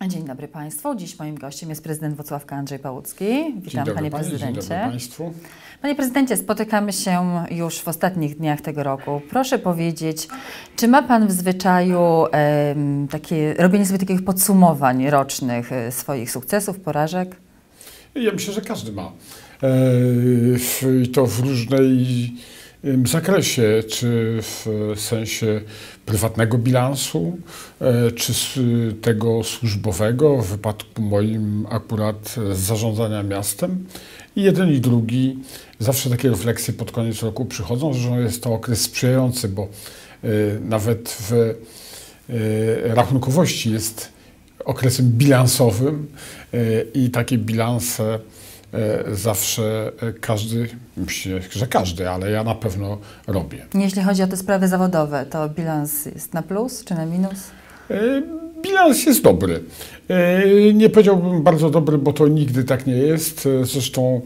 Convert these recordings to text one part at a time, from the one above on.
Dzień dobry Państwu. Dziś moim gościem jest prezydent Włocławka Andrzej Pałucki. Witam Panie Prezydencie. Dzień dobry Państwu. Panie Prezydencie, spotykamy się już w ostatnich dniach tego roku. Proszę powiedzieć, czy ma Pan w zwyczaju robienie sobie takich podsumowań rocznych swoich sukcesów, porażek? Ja myślę, że każdy ma. I to w różnej zakresie, czy w sensie prywatnego bilansu, czy tego służbowego, w wypadku moim akurat zarządzania miastem. I jeden i drugi, zawsze takie refleksje pod koniec roku przychodzą, że jest to okres sprzyjający, bo nawet w rachunkowości jest okresem bilansowym i takie bilanse zawsze każdy, myślę, że każdy, ale ja na pewno robię. Jeśli chodzi o te sprawy zawodowe, to bilans jest na plus czy na minus? Bilans jest dobry. Nie powiedziałbym bardzo dobry, bo to nigdy tak nie jest. Zresztą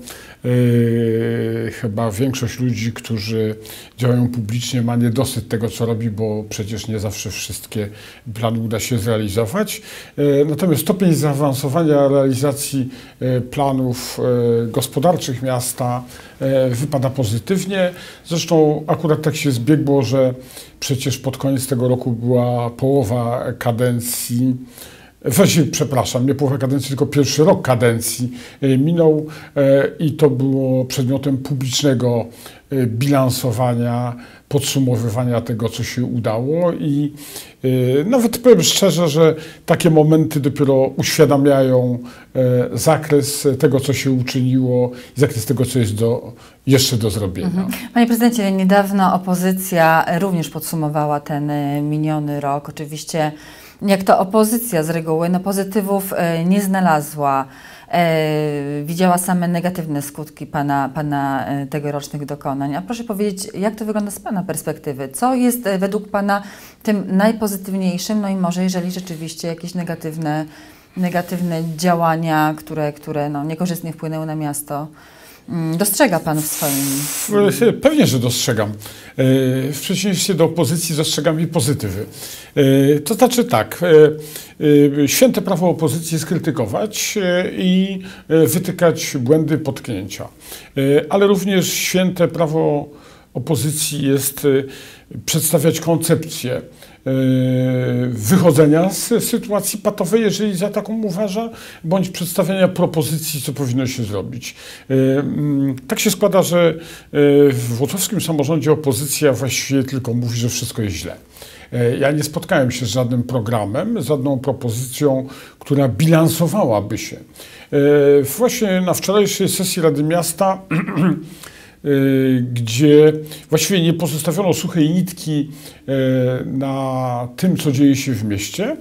chyba większość ludzi, którzy działają publicznie, ma niedosyt tego, co robi, bo przecież nie zawsze wszystkie plany uda się zrealizować. Natomiast stopień zaawansowania realizacji planów gospodarczych miasta wypada pozytywnie. Zresztą akurat tak się zbiegło, że przecież pod koniec tego roku była połowa kadencji. Właściwie, przepraszam, nie połowa kadencji, tylko pierwszy rok kadencji minął i to było przedmiotem publicznego bilansowania, podsumowywania tego, co się udało i nawet powiem szczerze, że takie momenty dopiero uświadamiają zakres tego, co się uczyniło i zakres tego, co jest jeszcze do zrobienia. Panie prezydencie, niedawno opozycja również podsumowała ten miniony rok. Oczywiście jak to opozycja z reguły, pozytywów nie znalazła. Widziała same negatywne skutki pana tegorocznych dokonań. A proszę powiedzieć, jak to wygląda z Pana perspektywy? Co jest według Pana tym najpozytywniejszym? No i może jeżeli rzeczywiście jakieś negatywne działania, które niekorzystnie wpłynęły na miasto, dostrzega Pan w swoim... Pewnie, że dostrzegam. W przeciwieństwie do opozycji dostrzegam i pozytywy. To znaczy tak, święte prawo opozycji jest krytykować i wytykać błędy, potknięcia. Ale również święte prawo opozycji jest przedstawiać koncepcję wychodzenia z sytuacji patowej, jeżeli za taką uważa, bądź przedstawiania propozycji, co powinno się zrobić. Tak się składa, że w włocławskim samorządzie opozycja właściwie tylko mówi, że wszystko jest źle. Ja nie spotkałem się z żadnym programem, z żadną propozycją, która bilansowałaby się. Właśnie na wczorajszej sesji Rady Miasta gdzie właściwie nie pozostawiono suchej nitki na tym, co dzieje się w mieście,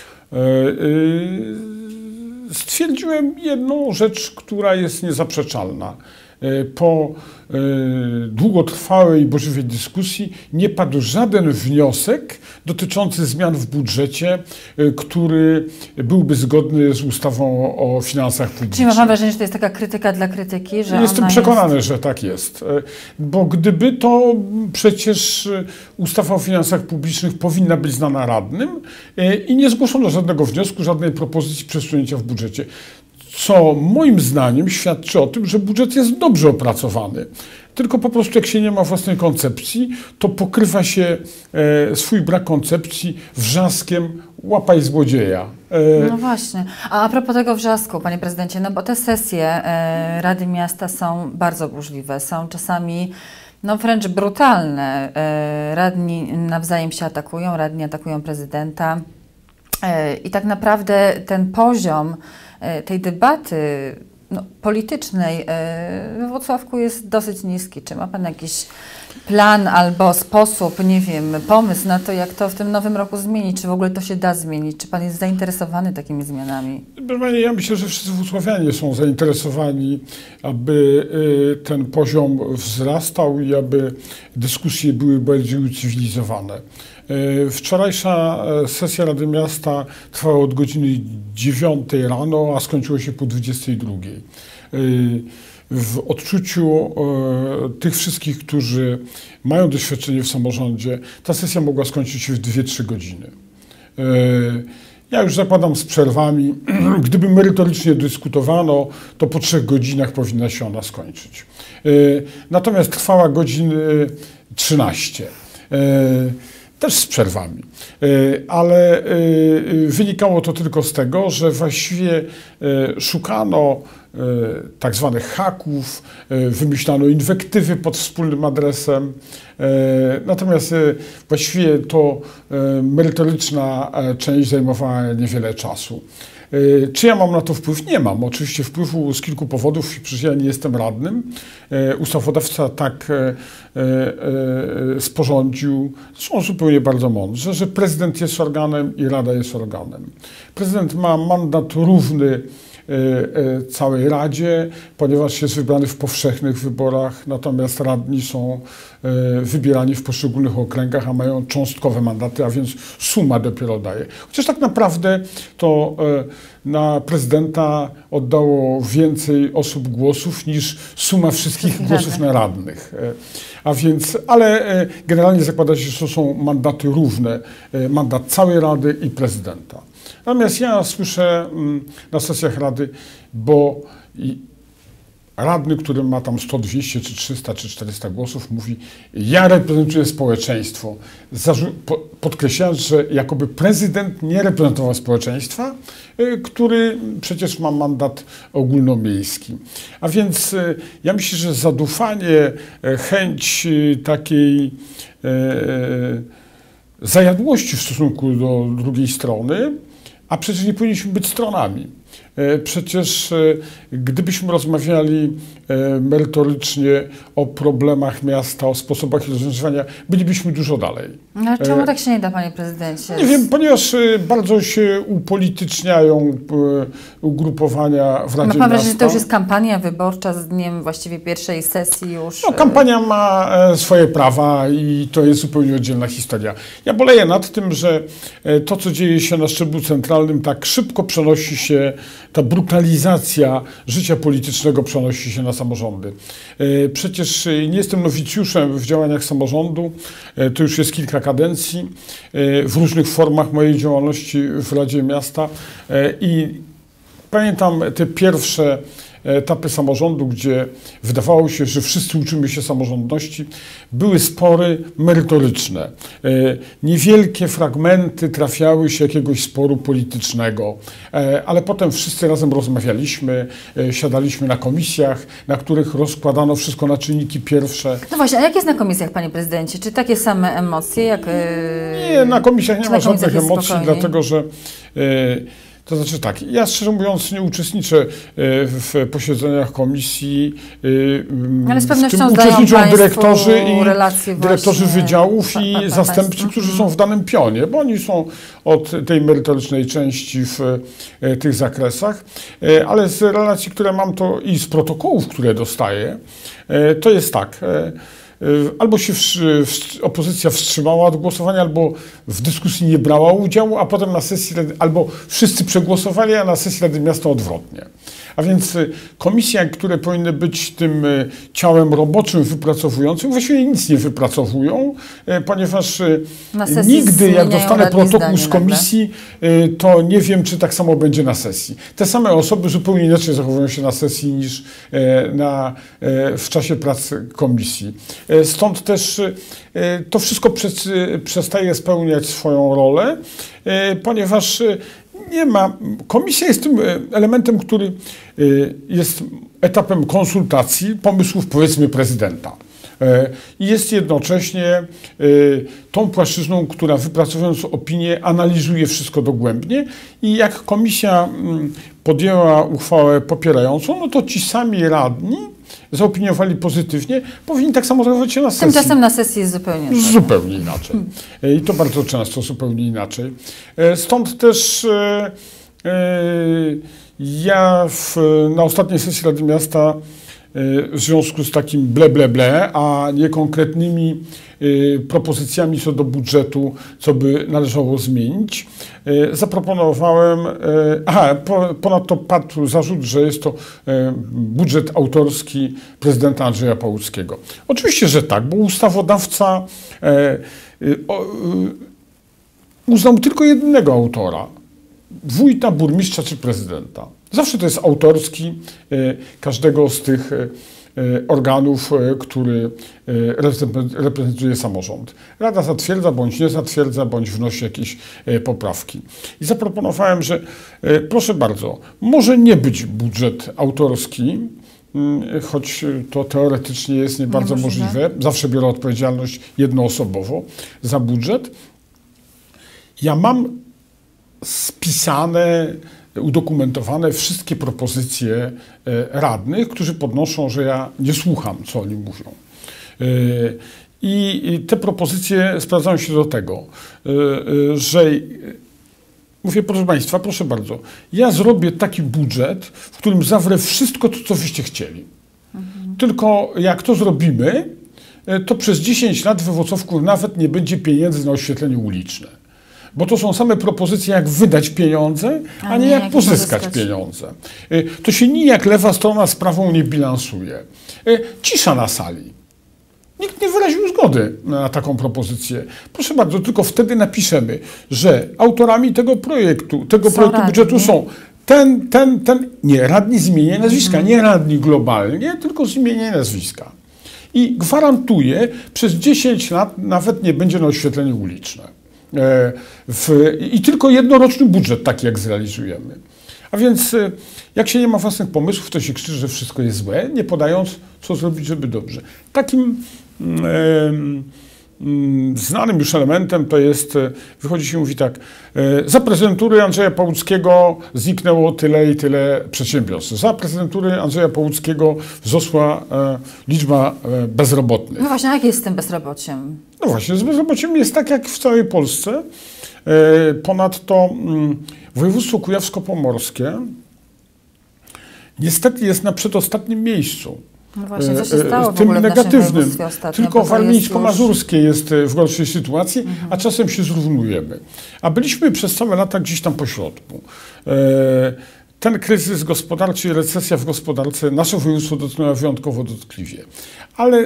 stwierdziłem jedną rzecz, która jest niezaprzeczalna. Po długotrwałej, burzliwej dyskusji nie padł żaden wniosek dotyczący zmian w budżecie, który byłby zgodny z ustawą o finansach publicznych. Czyli mam wrażenie, że to jest taka krytyka dla krytyki, że Jestem przekonany, że tak jest. Bo gdyby to przecież ustawa o finansach publicznych powinna być znana radnym i nie zgłoszono żadnego wniosku, żadnej propozycji przesunięcia w budżecie. Co moim zdaniem świadczy o tym, że budżet jest dobrze opracowany. Tylko po prostu jak się nie ma własnej koncepcji, to pokrywa się swój brak koncepcji wrzaskiem łapaj złodzieja. No właśnie. A propos tego wrzasku, Panie Prezydencie, bo te sesje Rady Miasta są bardzo burzliwe, są czasami wręcz brutalne. Radni nawzajem się atakują, radni atakują prezydenta i tak naprawdę ten poziom tej debaty politycznej we Włocławku jest dosyć niski. Czy ma Pan jakiś plan albo sposób, nie wiem, pomysł na to, jak to w tym nowym roku zmienić? Czy w ogóle to się da zmienić? Czy Pan jest zainteresowany takimi zmianami? Ja myślę, że wszyscy włocławianie są zainteresowani, aby ten poziom wzrastał i aby dyskusje były bardziej ucywilizowane. Wczorajsza sesja Rady Miasta trwała od godziny 9 rano, a skończyła się po 22. W odczuciu tych wszystkich, którzy mają doświadczenie w samorządzie, ta sesja mogła skończyć się w 2-3 godziny. Ja już zakładam z przerwami. Gdyby merytorycznie dyskutowano, to po 3 godzinach powinna się ona skończyć. Natomiast trwała godzin 13. Też z przerwami, ale wynikało to tylko z tego, że właściwie szukano tak zwanych haków, wymyślano inwektywy pod wspólnym adresem, natomiast właściwie to merytoryczna część zajmowała niewiele czasu. Czy ja mam na to wpływ? Nie mam. Oczywiście wpływu z kilku powodów, przecież ja nie jestem radnym. Ustawodawca tak sporządził, zresztą zupełnie bardzo mądrze, że prezydent jest organem i Rada jest organem. Prezydent ma mandat równy całej Radzie, ponieważ jest wybrany w powszechnych wyborach, natomiast radni są wybierani w poszczególnych okręgach, a mają cząstkowe mandaty, a więc suma dopiero daje. Chociaż tak naprawdę to na prezydenta oddało więcej osób głosów niż suma wszystkich głosów na radnych. A więc, ale generalnie zakłada się, że to są mandaty równe, mandat całej Rady i prezydenta. Natomiast ja słyszę na sesjach Rady, bo radny, który ma tam 100, 200, czy 300, czy 400 głosów, mówi: ja reprezentuję społeczeństwo. Podkreślając, że jakoby prezydent nie reprezentował społeczeństwa, który przecież ma mandat ogólnomiejski. A więc ja myślę, że zadufanie, chęć takiej zajadłości w stosunku do drugiej strony, a przecież nie powinniśmy być stronami. Przecież gdybyśmy rozmawiali merytorycznie o problemach miasta, o sposobach ich rozwiązywania, bylibyśmy dużo dalej. Ale czemu tak się nie da, panie prezydencie? Nie wiem, ponieważ bardzo się upolityczniają ugrupowania w Radzie Miasta. Mam wrażenie, że to już jest kampania wyborcza z dniem właściwie pierwszej sesji już. No, kampania ma swoje prawa i to jest zupełnie oddzielna historia. Ja boleję nad tym, że to, co dzieje się na szczeblu centralnym, tak szybko przenosi się, ta brutalizacja życia politycznego przenosi się na samorządy. Przecież nie jestem nowicjuszem w działaniach samorządu, to już jest kilka kadencji w różnych formach mojej działalności w Radzie Miasta i pamiętam te pierwsze etapy samorządu, gdzie wydawało się, że wszyscy uczymy się samorządności, były spory merytoryczne. Niewielkie fragmenty trafiały się jakiegoś sporu politycznego, ale potem wszyscy razem rozmawialiśmy, siadaliśmy na komisjach, na których rozkładano wszystko na czynniki pierwsze. No właśnie, a jak jest na komisjach, panie prezydencie? Czy takie same emocje jak... Nie, na komisjach nie ma żadnych emocji, spokojniej? dlatego że... To znaczy tak, ja szczerze mówiąc nie uczestniczę w posiedzeniach komisji, ale z pewnością w tym zdają uczestniczą dyrektorzy właśnie wydziałów i zastępcy, którzy są w danym pionie, bo oni są od tej merytorycznej części w tych zakresach, ale z relacji, które mam, to i z protokołów, które dostaję, to jest tak. Albo się opozycja wstrzymała od głosowania, albo w dyskusji nie brała udziału, a potem na sesji Rady, albo wszyscy przegłosowali, a na sesji Rady Miasta odwrotnie. A więc komisje, które powinny być tym ciałem roboczym, wypracowującym, właściwie nic nie wypracowują, ponieważ nigdy, jak dostanę protokół z komisji, to nie wiem, czy tak samo będzie na sesji. Te same osoby zupełnie inaczej zachowują się na sesji niż w czasie prac komisji. Stąd też to wszystko przestaje spełniać swoją rolę, ponieważ nie ma. Komisja jest tym elementem, który jest etapem konsultacji pomysłów, powiedzmy, prezydenta. I jest jednocześnie tą płaszczyzną, która wypracowując opinię, analizuje wszystko dogłębnie i jak komisja podjęła uchwałę popierającą, no to ci sami radni zaopiniowali pozytywnie, powinni tak samo zachowywać się na sesji. Tymczasem na sesji jest zupełnie inaczej. I to bardzo często zupełnie inaczej. Stąd też ja na ostatniej sesji Rady Miasta w związku z takim ble, a nie konkretnymi propozycjami co do budżetu, co by należało zmienić, zaproponowałem, ponadto padł zarzut, że jest to budżet autorski prezydenta Andrzeja Pałuckiego. Oczywiście, że tak, bo ustawodawca uznał tylko jednego autora. wójta, burmistrza czy prezydenta. Zawsze to jest autorski każdego z tych organów, który reprezentuje samorząd. Rada zatwierdza bądź nie zatwierdza, bądź wnosi jakieś poprawki. I zaproponowałem, że proszę bardzo, może nie być budżet autorski, choć to teoretycznie jest nie bardzo możliwe. Zawsze biorę odpowiedzialność jednoosobowo za budżet. Ja mam spisane, udokumentowane wszystkie propozycje radnych, którzy podnoszą, że ja nie słucham, co oni mówią. I te propozycje sprowadzają się do tego, że mówię, proszę Państwa, proszę bardzo, ja zrobię taki budżet, w którym zawrę wszystko to, co wyście chcieli. Tylko jak to zrobimy, to przez 10 lat we Włocławku nawet nie będzie pieniędzy na oświetlenie uliczne. Bo to są same propozycje, jak wydać pieniądze, a nie jak pozyskać pieniądze. To się nijak lewa strona z prawą nie bilansuje. Cisza na sali. Nikt nie wyraził zgody na taką propozycję. Proszę bardzo, tylko wtedy napiszemy, że autorami tego projektu budżetu są nie, radni z imienia i nazwiska, nie radni globalnie, tylko z imienia i nazwiska. I gwarantuję, przez 10 lat nawet nie będzie na oświetlenie uliczne. I tylko jednoroczny budżet taki, jak zrealizujemy. A więc jak się nie ma własnych pomysłów, to się krzyczy, że wszystko jest złe, nie podając, co zrobić, żeby dobrze. Takim znanym już elementem to jest, wychodzi się i mówi tak, za prezydentury Andrzeja Pałuckiego zniknęło tyle i tyle przedsiębiorstw. Za prezydentury Andrzeja Pałuckiego wzrosła liczba bezrobotnych. No właśnie, jak jest z tym bezrobociem? No właśnie, z bezrobociem jest tak jak w całej Polsce. Ponadto województwo kujawsko-pomorskie niestety jest na przedostatnim miejscu. No właśnie, co się stało w tym negatywnym. Tylko warmińsko-mazurskie już... jest w gorszej sytuacji, a czasem się zrównujemy. A byliśmy przez całe lata gdzieś tam po środku. Ten kryzys gospodarczy i recesja w gospodarce nasze województwo dotknęła wyjątkowo dotkliwie. Ale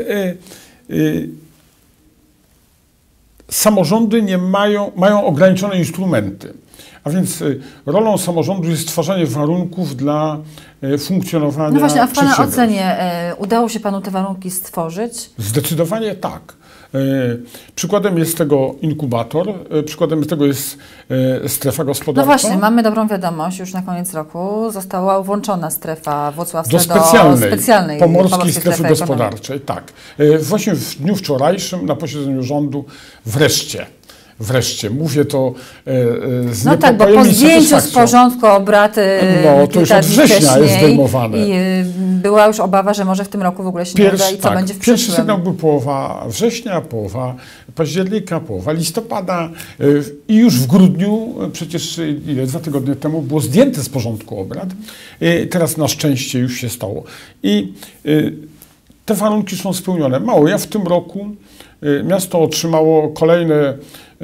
samorządy mają ograniczone instrumenty. A więc rolą samorządu jest stwarzanie warunków dla funkcjonowania. No właśnie, a w Pana ocenie udało się Panu te warunki stworzyć? Zdecydowanie tak. Przykładem jest tego inkubator, przykładem tego jest strefa gospodarcza. No właśnie, mamy dobrą wiadomość, już na koniec roku została włączona strefa włocławska do specjalnej pomorskiej strefy gospodarczej. Tak. Właśnie w dniu wczorajszym na posiedzeniu rządu wreszcie, mówię to z no tak, bo po zdjęciu z porządku obrad to już od września jest zdejmowane. I była już obawa, że może w tym roku w ogóle się nie uda i co będzie w przyszłym. Pierwszy sygnał był połowa września, połowa października, połowa listopada i już w grudniu, przecież 2 tygodnie temu było zdjęte z porządku obrad. Teraz na szczęście już się stało. I te warunki są spełnione. Mało, ja w tym roku miasto otrzymało kolejne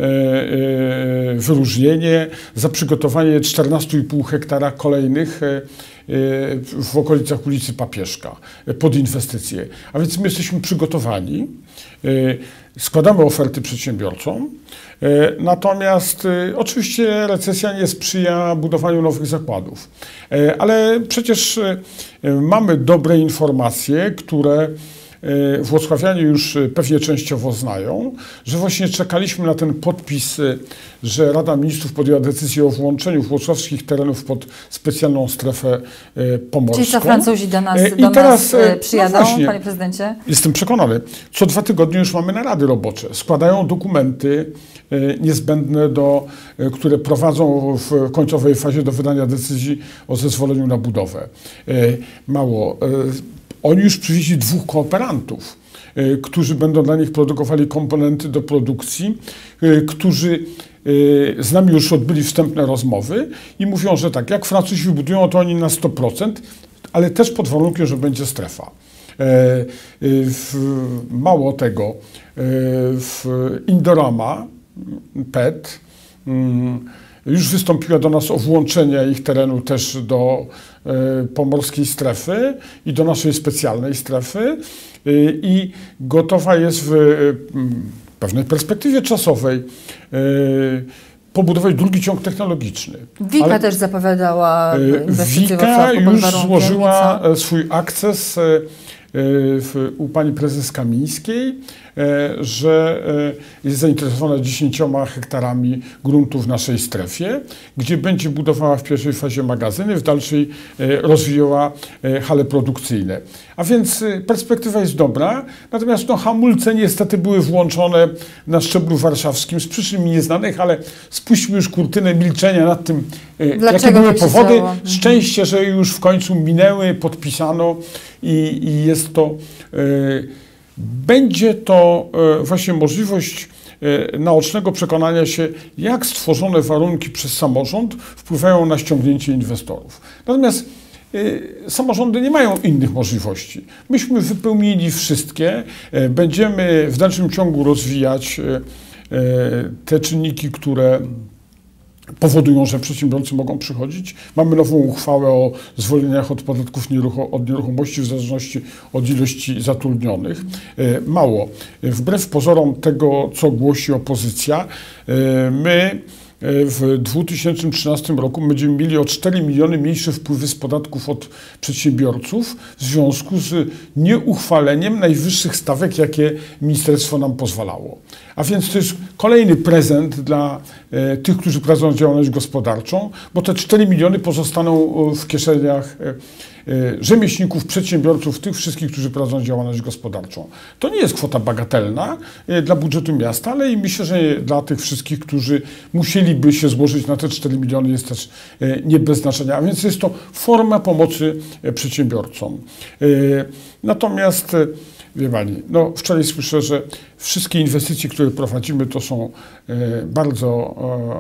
wyróżnienie za przygotowanie 14,5 hektara kolejnych w okolicach ulicy Papieszka pod inwestycje. A więc my jesteśmy przygotowani, składamy oferty przedsiębiorcom, natomiast oczywiście recesja nie sprzyja budowaniu nowych zakładów. Ale przecież mamy dobre informacje, które włocławianie już pewnie częściowo znają, że właśnie czekaliśmy na ten podpis, że Rada Ministrów podjęła decyzję o włączeniu włocławskich terenów pod specjalną strefę pomorską. Czyli co, Francuzi do nas przyjadą, no panie prezydencie? Jestem przekonany. Co 2 tygodnie już mamy narady robocze. Składają dokumenty niezbędne, które prowadzą w końcowej fazie do wydania decyzji o zezwoleniu na budowę. Mało. Oni już przywieźli 2 kooperantów, którzy będą dla nich produkowali komponenty do produkcji, którzy z nami już odbyli wstępne rozmowy i mówią, że tak, jak Francuzi wybudują, to oni na 100%, ale też pod warunkiem, że będzie strefa. Mało tego, Indorama, PET, już wystąpiła do nas o włączenie ich terenu też do pomorskiej strefy i do naszej specjalnej strefy i gotowa jest w pewnej perspektywie czasowej pobudować drugi ciąg technologiczny. Wika też zapowiadała inwestycje Wika Wrocławku pod już warunkiem, złożyła swój akces u pani prezes Kamińskiej, że jest zainteresowana 10 hektarami gruntu w naszej strefie, gdzie będzie budowała w pierwszej fazie magazyny, w dalszej rozwijała hale produkcyjne. A więc perspektywa jest dobra, natomiast hamulce niestety były włączone na szczeblu warszawskim z przyczyn mi nieznanych, ale spuśćmy już kurtynę milczenia nad tym, jakie były powody. Szczęście, że już w końcu minęły, podpisano i jest to... Będzie to właśnie możliwość naocznego przekonania się, jak stworzone warunki przez samorząd wpływają na ściągnięcie inwestorów. Natomiast samorządy nie mają innych możliwości. Myśmy wypełnili wszystkie, będziemy w dalszym ciągu rozwijać te czynniki, które powodują, że przedsiębiorcy mogą przychodzić. Mamy nową uchwałę o zwolnieniach od podatków od nieruchomości w zależności od ilości zatrudnionych. Mało. Wbrew pozorom tego, co głosi opozycja, my w 2013 roku będziemy mieli o 4 miliony mniejsze wpływy z podatków od przedsiębiorców w związku z nieuchwaleniem najwyższych stawek, jakie ministerstwo nam pozwalało. A więc to jest kolejny prezent dla tych, którzy prowadzą działalność gospodarczą, bo te 4 miliony pozostaną w kieszeniach rzemieślników, przedsiębiorców, tych wszystkich, którzy prowadzą działalność gospodarczą. To nie jest kwota bagatelna dla budżetu miasta, ale i myślę, że dla tych wszystkich, którzy musieliby się złożyć na te 4 miliony, jest też nie bez znaczenia. A więc jest to forma pomocy przedsiębiorcom. Natomiast wie pani, wczoraj słyszę, że wszystkie inwestycje, które prowadzimy, to są bardzo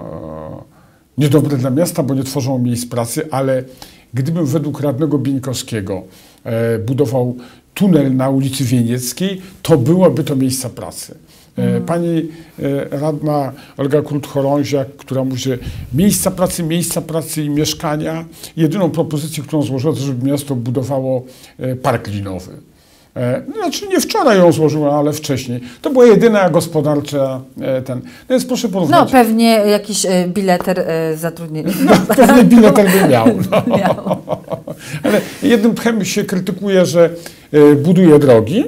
niedobre dla miasta, bo nie tworzą miejsc pracy, ale gdybym według radnego Bieńkowskiego budował tunel na ulicy Wienieckiej, to byłoby to miejsca pracy. Pani radna Olga Krutt-Chorąziak, która mówi, że miejsca pracy i mieszkania. Jedyną propozycję, którą złożyła, to żeby miasto budowało park linowy. Znaczy nie wczoraj ją złożyła, ale wcześniej. To była jedyna gospodarcza No więc proszę porównać. Pewnie jakiś bileter zatrudnienia. Pewnie bileter by miał. Ale jednym tchem się krytykuje, że buduje drogi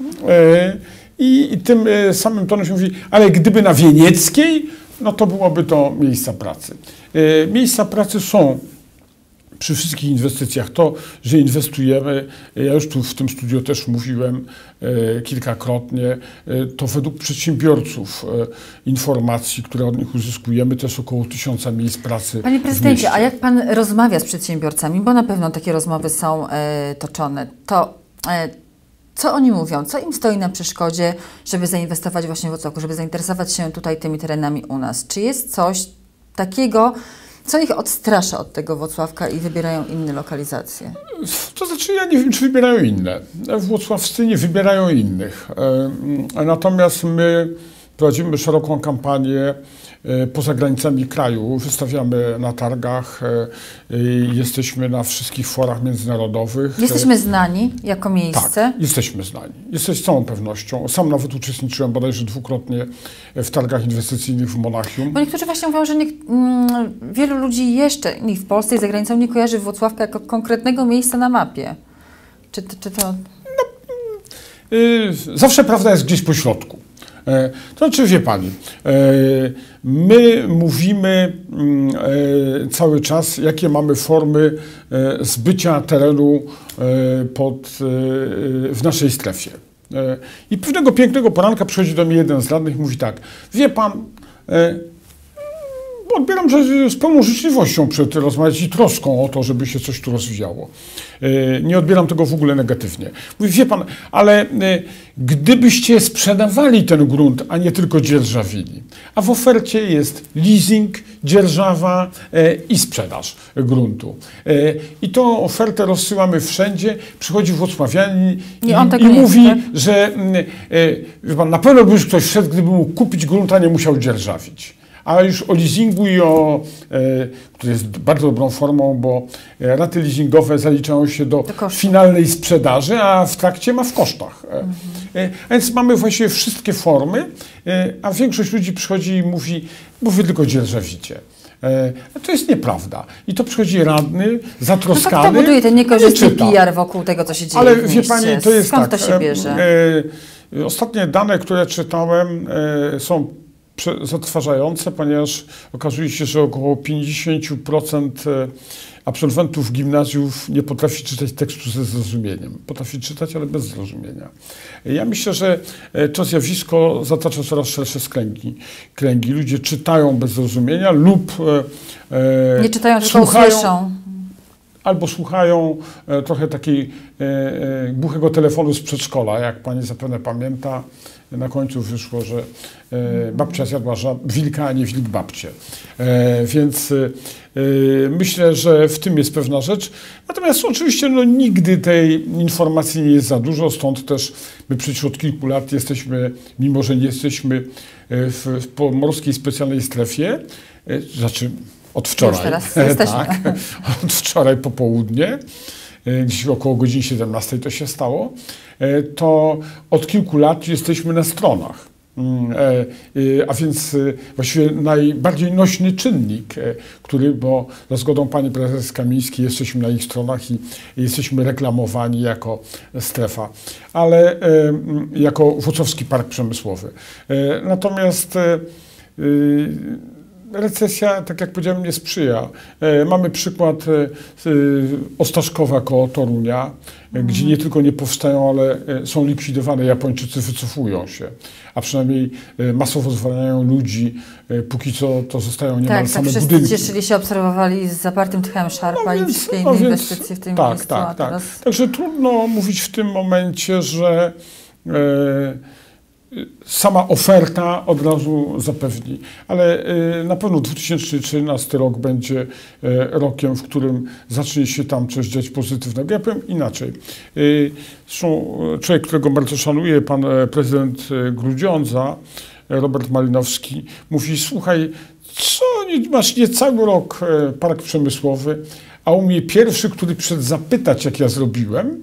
i tym samym tonem się mówi, ale gdyby na Wienieckiej, to byłoby to miejsca pracy. Miejsca pracy są przy wszystkich inwestycjach. To, że inwestujemy, ja już tu w tym studiu też mówiłem kilkakrotnie, to według przedsiębiorców informacji, które od nich uzyskujemy, to jest około 1000 miejsc pracy. Panie prezydencie, a jak pan rozmawia z przedsiębiorcami, bo na pewno takie rozmowy są toczone, to co oni mówią? Co im stoi na przeszkodzie, żeby zainwestować właśnie w Wrocławiu, żeby zainteresować się tutaj tymi terenami u nas? Czy jest coś takiego, co ich odstrasza od tego Włocławka i wybierają inne lokalizacje? To znaczy, ja nie wiem, czy wybierają inne. Włocławscy nie wybierają innych. Natomiast my prowadzimy szeroką kampanię poza granicami kraju. Wystawiamy na targach, jesteśmy na wszystkich forach międzynarodowych. Jesteśmy znani jako miejsce? Tak, jesteśmy znani. Jesteś z całą pewnością. Sam nawet uczestniczyłem bodajże 2-krotnie w targach inwestycyjnych w Monachium. Bo niektórzy właśnie mówią, że wielu ludzi jeszcze w Polsce i za granicą nie kojarzy Włocławka jako konkretnego miejsca na mapie. Czy to... Zawsze prawda jest gdzieś po środku. To znaczy, wie pani, my mówimy cały czas, jakie mamy formy zbycia terenu w naszej strefie. I pewnego pięknego poranka przychodzi do mnie jeden z radnych i mówi tak, wie pan, odbieram, że z pełną życzliwością rozmawiać i troską o to, żeby się coś tu rozwijało. Nie odbieram tego w ogóle negatywnie. Mówi, wie pan, ale gdybyście sprzedawali ten grunt, a nie tylko dzierżawili, a w ofercie jest leasing, dzierżawa i sprzedaż gruntu. I tą ofertę rozsyłamy wszędzie, przychodzi włocławianin i mówi, że wie pan, na pewno by już ktoś wszedł, gdyby mógł kupić grunt, a nie musiał dzierżawić. A już o leasingu i który jest bardzo dobrą formą, bo raty leasingowe zaliczają się do finalnej sprzedaży, a w trakcie ma w kosztach. A więc mamy właściwie wszystkie formy, a większość ludzi przychodzi i mówi, bo wy tylko dzierżawicie. To jest nieprawda. I to przychodzi radny, zatroskany. No to buduje ten niekorzystny PR wokół tego, co się dzieje Ale w wie mieście. pani, to jest Skąd tak, to się bierze? Ostatnie dane, które czytałem, są zatrważające, ponieważ okazuje się, że około 50% absolwentów gimnazjów nie potrafi czytać tekstu ze zrozumieniem. Potrafi czytać, ale bez zrozumienia. Ja myślę, że to zjawisko zatacza coraz szersze kręgi. Ludzie czytają bez zrozumienia lub nie czytają, tylko usłyszą. Albo słuchają trochę takiej głuchego telefonu z przedszkola. Jak pani zapewne pamięta, na końcu wyszło, że babcia zjadła wilka, a nie wilk babcię. Więc myślę, że w tym jest pewna rzecz. Natomiast oczywiście nigdy tej informacji nie jest za dużo, stąd też my przecież od kilku lat jesteśmy, mimo że nie jesteśmy w pomorskiej specjalnej strefie, znaczy od wczoraj. Teraz jesteśmy. Tak, od wczoraj po południe, gdzieś około godziny 17 to się stało, to od kilku lat jesteśmy na stronach. A więc właściwie najbardziej nośny czynnik, bo za zgodą pani prezes Kamińskiej jesteśmy na ich stronach i jesteśmy reklamowani jako strefa, ale jako Włocławski Park Przemysłowy. Natomiast recesja, tak jak powiedziałem, nie sprzyja. Mamy przykład Ostaszkowa koło Torunia, gdzie nie tylko nie powstają, ale są likwidowane. Japończycy wycofują się, a przynajmniej masowo zwalniają ludzi. Póki co to zostają niemal same wszyscy budynki. cieszyli się, obserwowali z zapartym tchem szarpa i wszystkie inne inwestycje w tym miejscu. Tak. Także trudno mówić w tym momencie, że sama oferta od razu zapewni, ale na pewno 2013 rok będzie rokiem, w którym zacznie się tam coś dziać pozytywnego. Ja powiem inaczej. Zresztą człowiek, którego bardzo szanuję, pan prezydent Grudziądza, Robert Malinowski, mówi: słuchaj, co masz niecały rok park przemysłowy, a u mnie pierwszy, który przyszedł zapytać, jak ja zrobiłem,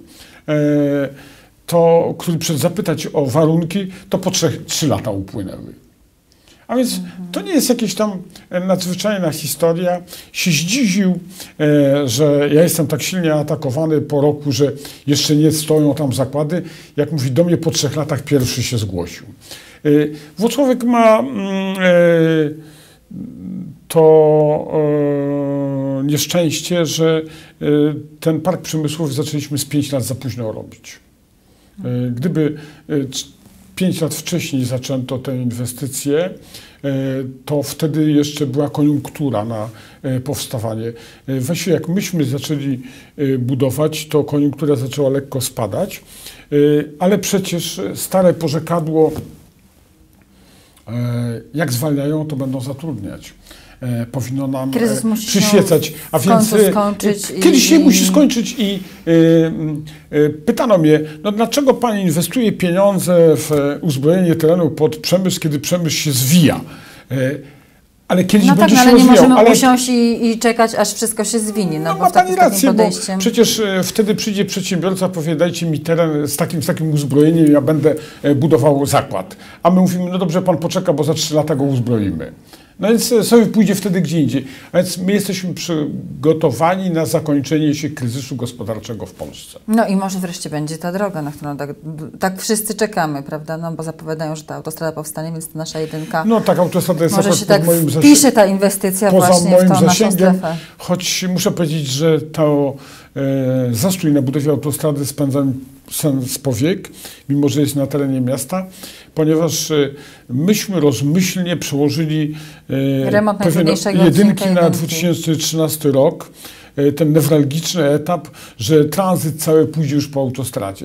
który przed zapytać o warunki, to po 3 lata upłynęły. A więc to nie jest jakaś tam nadzwyczajna historia. Się zdziwił, że ja jestem tak silnie atakowany po roku, że jeszcze nie stoją tam zakłady. Jak mówi, do mnie po 3 latach pierwszy się zgłosił. Włocławek ma to nieszczęście, że ten park przemysłowy zaczęliśmy z 5 lat za późno robić. Gdyby 5 lat wcześniej zaczęto tę inwestycję, to wtedy jeszcze była koniunktura na powstawanie. Właściwie jak myśmy zaczęli budować, to koniunktura zaczęła lekko spadać, ale przecież stare porzekadło, jak zwalniają, to będą zatrudniać. Powinno nam przyświecać. A więc kiedyś się musi skończyć i pytano mnie, dlaczego pan inwestuje pieniądze w uzbrojenie terenu pod przemysł, kiedy przemysł się zwija? Ale kiedyś będzie się ale nie rozwijał. możemy usiąść i czekać, aż wszystko się zwinie. Bo ma pani rację, bo przecież wtedy przyjdzie przedsiębiorca, powie: dajcie mi teren z takim uzbrojeniem, ja będę budował zakład. A my mówimy: no dobrze, pan poczeka, bo za 3 lata go uzbroimy. No więc sobie pójdzie wtedy gdzie indziej. A więc my jesteśmy przygotowani na zakończenie się kryzysu gospodarczego w Polsce. No i może wreszcie będzie ta droga, na którą tak wszyscy czekamy, prawda? No bo zapowiadają, że ta autostrada powstanie, więc to nasza jedynka. No tak, autostrada jest może się tak wpisze ta inwestycja właśnie w tą naszą strefę. Choć muszę powiedzieć, że to zastój na budowie autostrady spędza sen z powiek, mimo że jest na terenie miasta, ponieważ myśmy rozmyślnie przełożyli pewne jedynki na 2013 rok, ten newralgiczny etap, że tranzyt cały pójdzie już po autostradzie.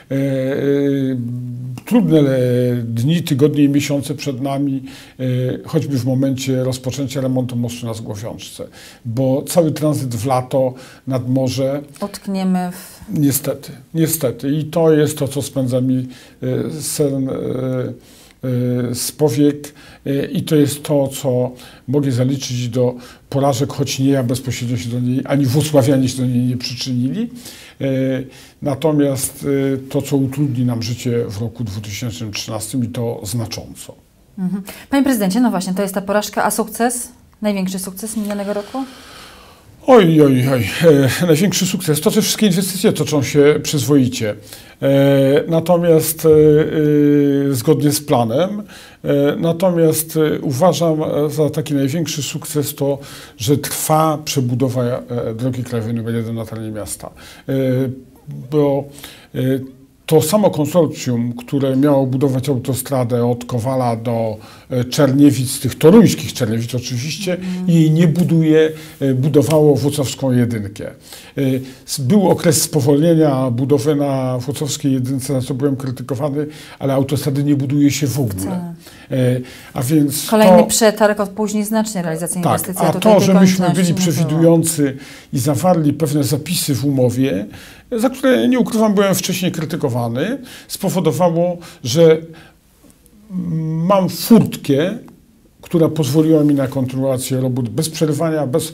Trudne dni, tygodnie i miesiące przed nami, choćby w momencie rozpoczęcia remontu mostu na Zgłowiączce, bo cały tranzyt w lato nad morze utkniemy Niestety. I to jest to, co spędza mi sen z powiek i to jest to, co mogę zaliczyć do porażek, choć nie ja bezpośrednio się do niej, ani włocławianie się do niej nie przyczynili. Natomiast to, co utrudni nam życie w roku 2013 i to znacząco. Panie prezydencie, no właśnie, to jest ta porażka, a sukces? Największy sukces minionego roku? Oj. Największy sukces. To, że wszystkie inwestycje toczą się przyzwoicie. Natomiast zgodnie z planem. Natomiast uważam za taki największy sukces to, że trwa przebudowa drogi krajowej nr 1 na terenie miasta. Bo to samo konsorcjum, które miało budować autostradę od Kowala do Czerniewic, tych toruńskich Czerniewic oczywiście, i nie buduje, budowało Włocławską jedynkę. Był okres spowolnienia budowy na Włocławskiej jedynce, na co byłem krytykowany, ale autostrady nie buduje się w ogóle. A więc kolejny przetarg opóźni znacznie realizację inwestycji. A to, że myśmy byli przewidujący i zawarli pewne zapisy w umowie, za które, nie ukrywam, byłem wcześniej krytykowany, spowodowało, że mam furtkę, która pozwoliła mi na kontynuację robót bez przerwania, bez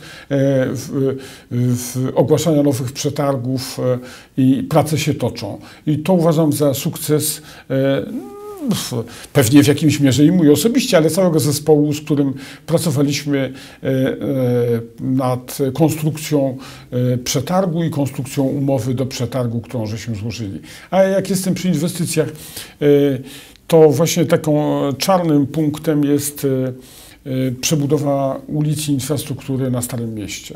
ogłaszania nowych przetargów i prace się toczą. I to uważam za sukces pewnie w jakimś mierze i mój osobiście, ale całego zespołu, z którym pracowaliśmy nad konstrukcją przetargu i konstrukcją umowy do przetargu, którą żeśmy złożyli. A jak jestem przy inwestycjach, to właśnie taką czarnym punktem jest przebudowa ulic i infrastruktury na Starym Mieście.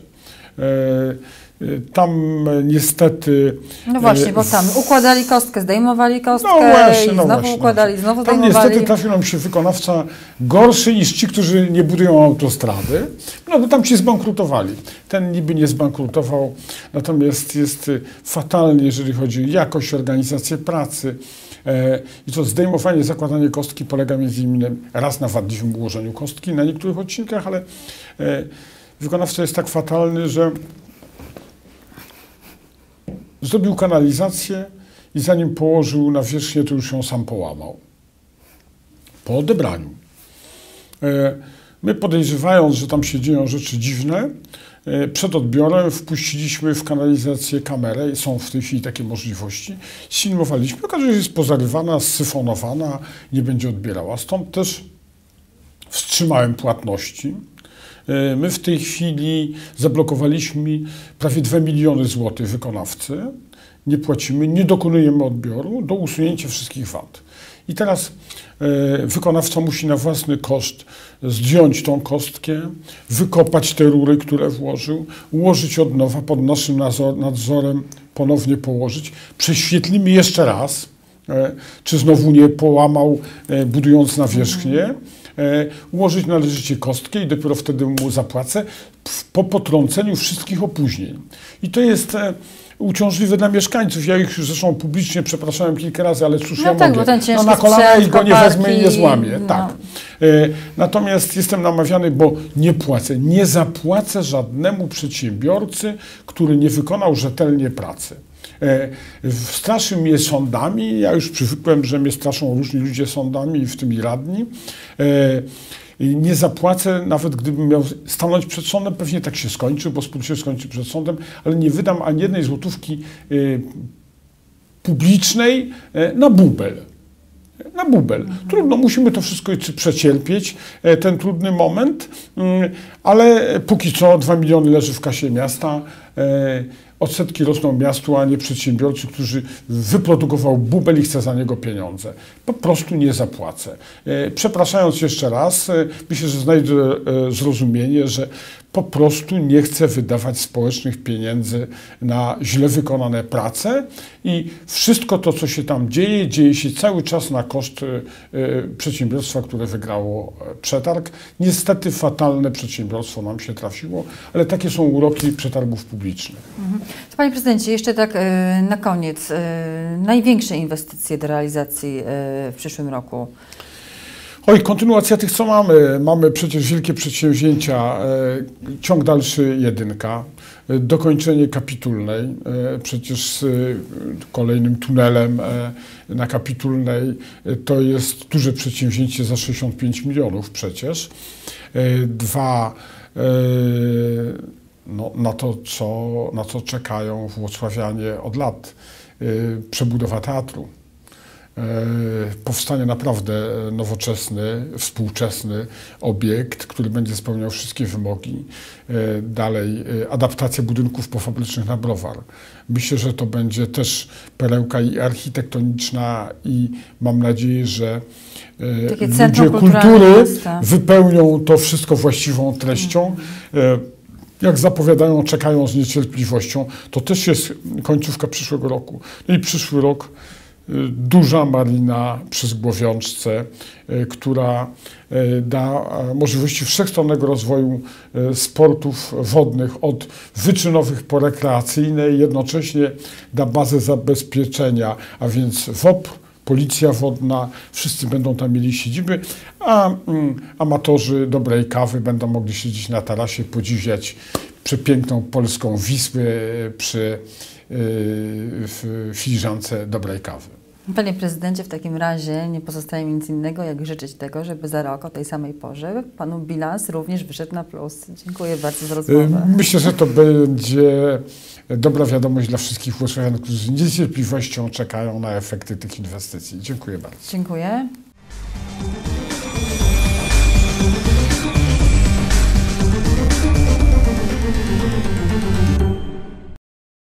Tam niestety... No właśnie, bo tam układali kostkę, zdejmowali kostkę i znowu układali, znowu zdejmowali. Tam niestety trafił nam się wykonawca gorszy niż ci, którzy nie budują autostrady, no bo tam się zbankrutowali. Ten niby nie zbankrutował, natomiast jest fatalnie, jeżeli chodzi o jakość, organizację pracy. I to zdejmowanie, zakładanie kostki polega między innymi raz na wadliwym ułożeniu kostki na niektórych odcinkach, ale wykonawca jest tak fatalny, że zrobił kanalizację i zanim położył na wierzchnię, to już ją sam połamał. Po odebraniu. My podejrzewając, że tam się dzieją rzeczy dziwne, przed odbiorem wpuściliśmy w kanalizację kamerę, są w tej chwili takie możliwości, sfilmowaliśmy, okazało się, że jest pozarywana, ssyfonowana, nie będzie odbierała. Stąd też wstrzymałem płatności. My w tej chwili zablokowaliśmy prawie 2 miliony złotych wykonawcy, nie płacimy, nie dokonujemy odbioru do usunięcia wszystkich wad. I teraz wykonawca musi na własny koszt zdjąć tą kostkę, wykopać te rury, które włożył, ułożyć od nowa, pod naszym nadzorem ponownie położyć. Prześwietlimy jeszcze raz, czy znowu nie połamał, budując na wierzchnię, ułożyć należycie kostkę i dopiero wtedy mu zapłacę po potrąceniu wszystkich opóźnień. I to jest uciążliwe dla mieszkańców. Ja ich zresztą publicznie przepraszałem kilka razy, ale cóż, ja tak, mogę. Bo ten ciężki na kolana sprzęt, i go nie wezmę i nie złamię. No. Tak. Natomiast jestem namawiany, bo nie płacę. Nie zapłacę żadnemu przedsiębiorcy, który nie wykonał rzetelnie pracy. Straszy mnie sądami, ja już przywykłem, że mnie straszą różni ludzie sądami, w tym i radni. Nie zapłacę, nawet gdybym miał stanąć przed sądem, pewnie tak się skończy, bo spór się skończy przed sądem, ale nie wydam ani jednej złotówki publicznej na bubel. Na bubel. Trudno, musimy to wszystko przecierpieć, ten trudny moment, ale póki co 2 miliony leży w kasie miasta. Odsetki rosną miastu, a nie przedsiębiorcy, którzy wyprodukował bubel i chce za niego pieniądze. Po prostu nie zapłacę. Przepraszając jeszcze raz, myślę, że znajdę zrozumienie, że po prostu nie chcę wydawać społecznych pieniędzy na źle wykonane prace i wszystko to, co się tam dzieje, dzieje się cały czas na koszt przedsiębiorstwa, które wygrało przetarg. Niestety fatalne przedsiębiorstwo nam się trafiło, ale takie są uroki przetargów publicznych. To Panie Prezydencie, jeszcze tak na koniec, największe inwestycje do realizacji w przyszłym roku? Oj, kontynuacja tych, co mamy. Mamy przecież wielkie przedsięwzięcia, ciąg dalszy jedynka. dokończenie Kapitulnej, przecież z kolejnym tunelem na Kapitulnej to jest duże przedsięwzięcie za 65 milionów przecież. Dwa, no, na co czekają włocławianie od lat, przebudowa teatru. Powstanie naprawdę nowoczesny, współczesny obiekt, który będzie spełniał wszystkie wymogi. Dalej adaptacja budynków pofabrycznych na browar. Myślę, że to będzie też perełka i architektoniczna i mam nadzieję, że ludzie kultury wypełnią to wszystko właściwą treścią. Jak zapowiadają, czekają z niecierpliwością. To też jest końcówka przyszłego roku. No i przyszły rok duża marina przy Zgłowiączce, która da możliwości wszechstronnego rozwoju sportów wodnych od wyczynowych po rekreacyjne i jednocześnie da bazę zabezpieczenia, a więc WOP, Policja Wodna, wszyscy będą tam mieli siedziby, a amatorzy dobrej kawy będą mogli siedzieć na tarasie i podziwiać przepiękną polską Wisłę przy filiżance dobrej kawy. Panie prezydencie, w takim razie nie pozostaje mi nic innego, jak życzyć tego, żeby za rok o tej samej porze panu bilans również wyszedł na plus. Dziękuję bardzo za rozmowę. Myślę, że to będzie dobra wiadomość dla wszystkich włocławian, którzy z niecierpliwością czekają na efekty tych inwestycji. Dziękuję bardzo. Dziękuję.